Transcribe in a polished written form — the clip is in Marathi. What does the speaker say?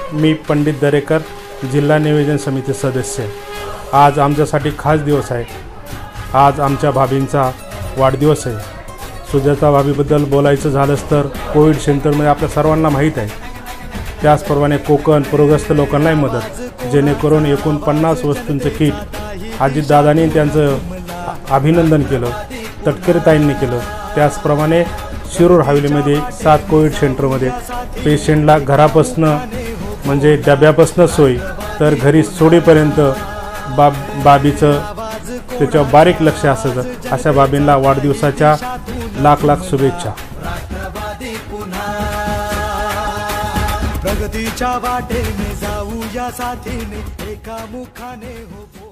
मी पंडित दरेकर, जिल्हा नियोजन समिती सदस्य। आज आमच्यासाठी खास दिवस आहे। आज आमच्या भाभींचा वाढदिवस आहे। सुजाता भाभीबद्दल बोलायचं झालंच तर कोविड सेंटरमध्ये आपल्या सर्वांना माहीत आहे। त्याचप्रमाणे कोकण पूरग्रस्त लोकांनाही मदत, जेणेकरून एकूण 50 वस्तूंचं किट अजितदादांनी त्यांचं अभिनंदन केलं, तटकरेताईंनी केलं। त्याचप्रमाणे शिरूर हवेलीमध्ये 7 कोविड सेंटरमध्ये पेशंटला घरापासून म्हणजे डब्यापासून सोय तर घरी सोडीपर्यंत बाबीचं त्याच्यावर बारीक लक्ष असायचं। अशा बाबींना वाढदिवसाच्या लाख लाख शुभेच्छा। प्रगतीच्या वाटेने जाऊया साथीने एका मुखाने हो।